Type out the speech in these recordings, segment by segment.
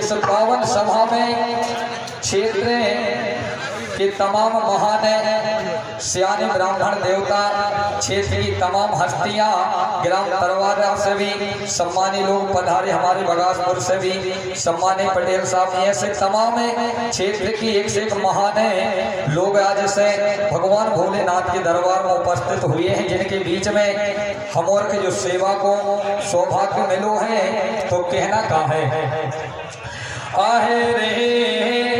इस पावन सभा में क्षेत्र के तमाम महान सियाने ब्राह्मण देवता, क्षेत्र की तमाम हस्तियां, ग्राम तरवारा से भी सम्मानित लोग पधारे, हमारे बगासपुर से भी सम्मानित पटेल साहब, ऐसे तमाम क्षेत्र की एक से एक महान लोग आज से भगवान भोलेनाथ के दरबार में उपस्थित हुए हैं, जिनके बीच में हम और के जो सेवा को सौभाग्य मिलो है। तो कहना कहाँ है, आहे रे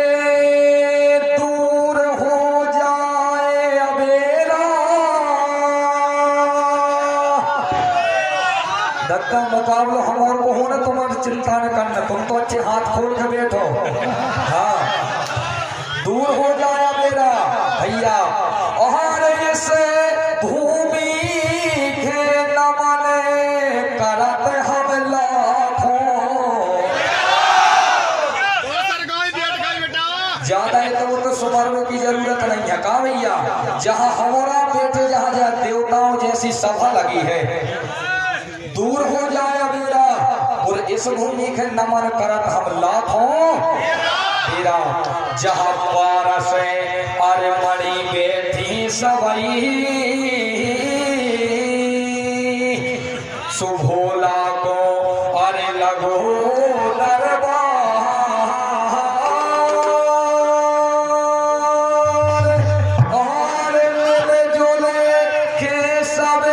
मुकाबला हम और को हो ना, तुम्हारी चिंता न करना, तुम तो अच्छे हाथ खोल के बैठो। हाँ, दूर हो जाया मेरा भैया और इसे भूमि के नमन करत हम लाखों। ज्यादा है तो सुमरने की जरूरत नहीं है का भैया। जहाँ हमारा बेटे जहाँ जहाँ देवताओं जैसी सभा लगी है, दूर हो जाए मेरा और इस भूमि के नमन करत हम लाखों तेरा। जहाँ पारस अरे मणि बैठी सबई सुभोला को अरे लगो दरबार। और मिले जुले के सबे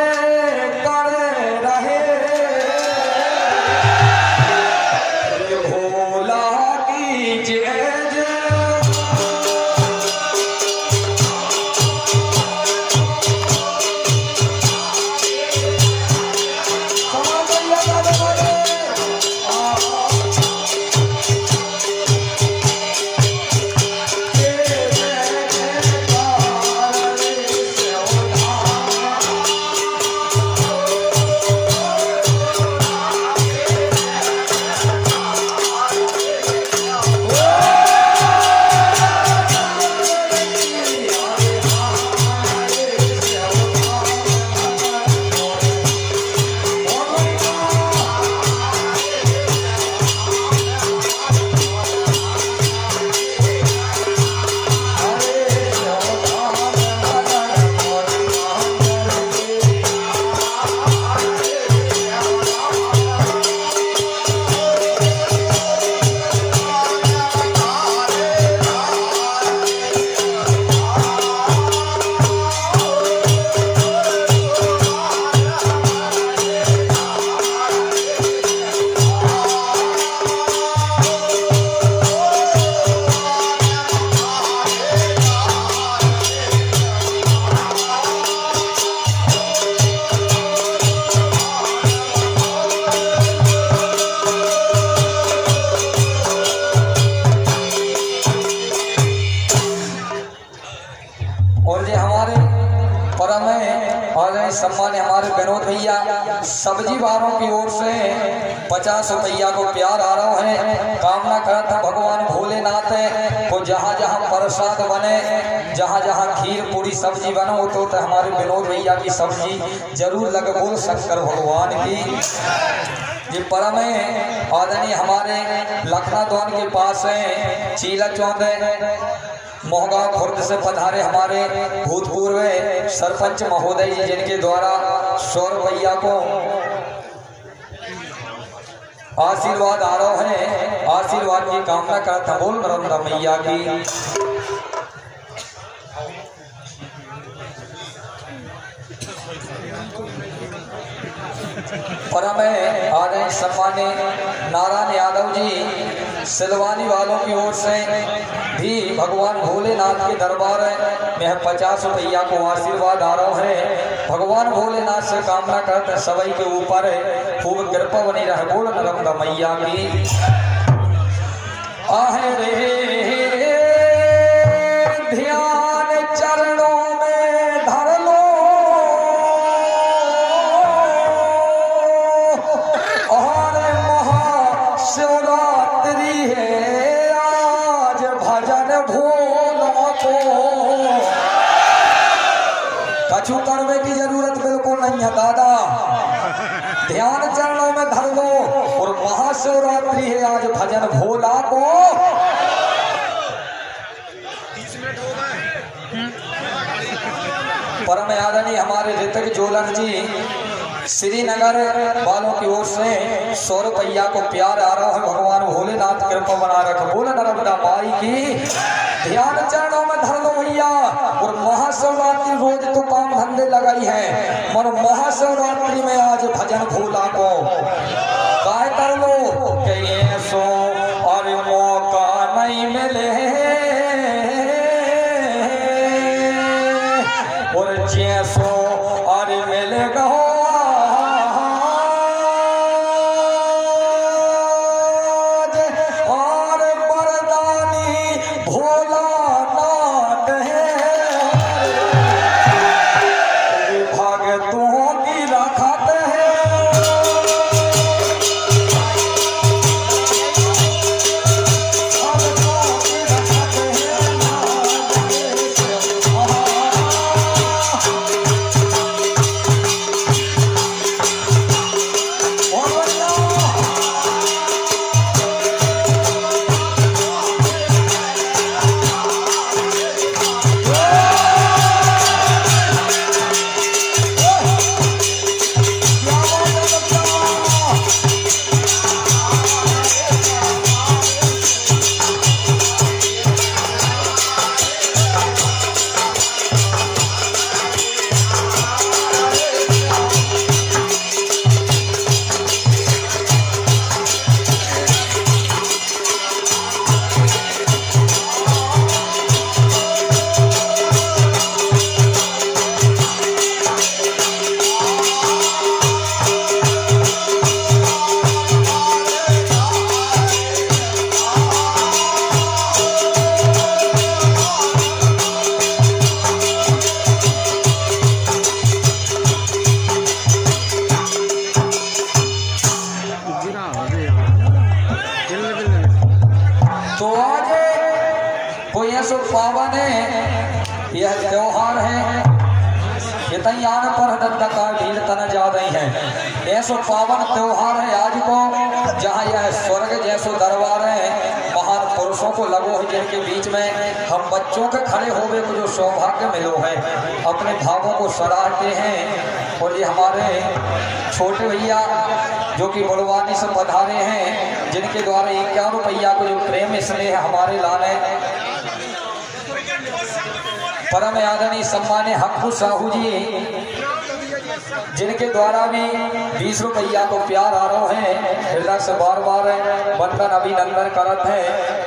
सम्मान हमारे विनोद भैया सब्जी वालों की ओर से 50 रुपया को प्यार आ रहा है। कामना करता भगवान भोलेनाथ को जहाँ जहाँ प्रसाद बने, जहाँ जहाँ खीर पूरी सब्जी बनो तो हमारे विनोद भैया की सब्जी जरूर लगे। बोल शंकर भगवान की। ये परम आदरणीय हमारे लखनाद्वान के पास है चीला चौंद मोहगांव खुर्द से पधारे हमारे भूतपूर्व सरपंच महोदय जी, जिनके द्वारा 100 रुपया को आशीर्वाद आ रहा है। आशीर्वाद की कामना करता बोल नर्मदा मैया की। परम आदरणीय सम्मान्य नारायण यादव जी सिलवानी वालों की ओर से भी भगवान भोलेनाथ के दरबार में 50 रुपया को आशीर्वाद आ रहा है। भगवान भोलेनाथ से कामना करते सभी के ऊपर खूब कृपा बनी रहे। बोल नर्मदा मैया की। आहे रे ध्यान चरणों में धर लो और महाशिवरात्रि है आज भजन भोला को। कछु कछु करने की जरूरत बिल्कुल नहीं है दादा, ध्यान चरणों में धर लो। और महाशिवरात्रि है आज, भजन भोला को परम आदरणीय हमारे ऋतिक जोलन जी श्रीनगर वालों की ओर से 100 रुपया को प्यार आ रहा है। भगवान भोलेनाथ कृपा बना रख, बोल नर्मदा माई की। ध्यान चरणों में धर लो भैया। और महाशिवरात्रि रोज तो काम धंधे लगाई है, मगर महाशिवरात्रि में आज भजन भोला को काय कर लो कि सो और मौका नहीं मिले और जैसो और मिलेगा और बरदानी भोला नाथ है, भगतों की रखत है। तो आज कोई ऐसा पावन है, यह त्योहार है, ये तैयार पर दत्ता का ढील तन जा रही है। ऐसा पावन त्योहार है आज को, जहाँ यह स्वर्ग जैसो दरबार है, महान पुरुषों को लगो है, जिनके बीच में हम बच्चों के खड़े होवे को जो सौभाग्य मिलो है, अपने भावों को सराहते हैं। और ये हमारे छोटे भैया जो कि बड़वानी से पधारे हैं, जिनके द्वारा 51 रुपया को जो प्रेम स्नेह हमारे लाने परम आदरणीय सम्मान्य हक्कू साहू जी, जिनके द्वारा भी 20 रुपया को प्यार आ रहा है, हृदय से बार बार वंदन अभिनंदन करत है।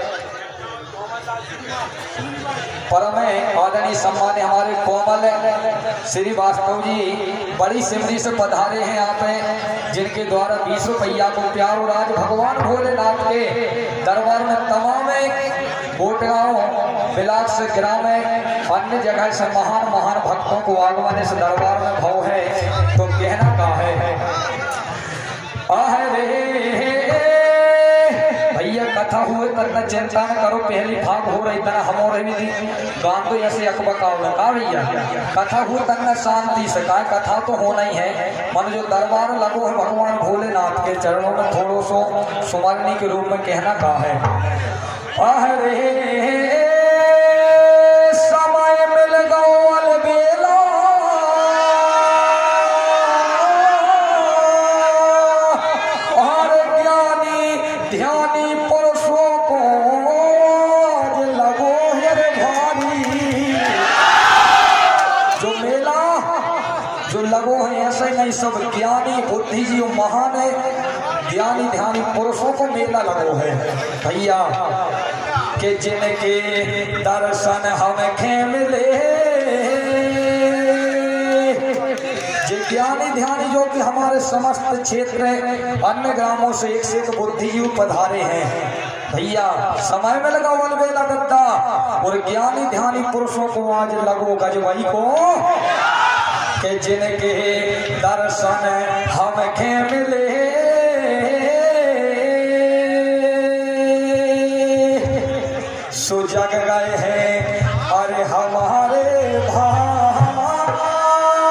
परम आदरणीय सम्मान्य हमारे कोमल श्रीवास्तव जी बड़ी सिमरी से पधारे हैं यहाँ पे, जिनके द्वारा 20 रुपया को प्यार। और आज भगवान भोलेनाथ के दरबार में तमाम कोटगांव बिलास से ग्राम अन्य जगह से महान महान भक्तों को आगमन इस दरबार में भाव है, तो कहना का है भैया कथा हुए तक चिंता न करो, पहली भाग हो रही तना हमारे भी गान तो ऐसे अकबकाव में का भैया कथा हुए तक न शांति से का कथा तो होना ही है। मन जो दरबार लगो है भगवान भोलेनाथ के चरणों में थोड़ो सो सुमरनी के रूप में कहना का है। समय मिल गो अलबेला और ज्ञानी ध्यानी पुरुषों को लगो है भारी। जो मेला जो लगो है ऐसे नहीं, सब ज्ञानी बुद्धिजीवी महान है, ज्ञानी ध्यानी पुरुषों को मेला लगो है भैया, कि जिनके दर्शन हमें मिले। ज्ञानी ध्यानी जो कि हमारे समस्त क्षेत्र अन्य ग्रामों से एक बुद्धिजीवी पधारे हैं भैया, समय में लगा वलबेला दत्ता। और ज्ञानी ध्यानी पुरुषों को आज लगो गजबई को, कि जिनके दर्शन हमें मिले। सो जग गए हैं अरे हमारे भाई,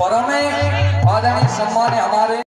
परम आदरणीय सम्मान हमारे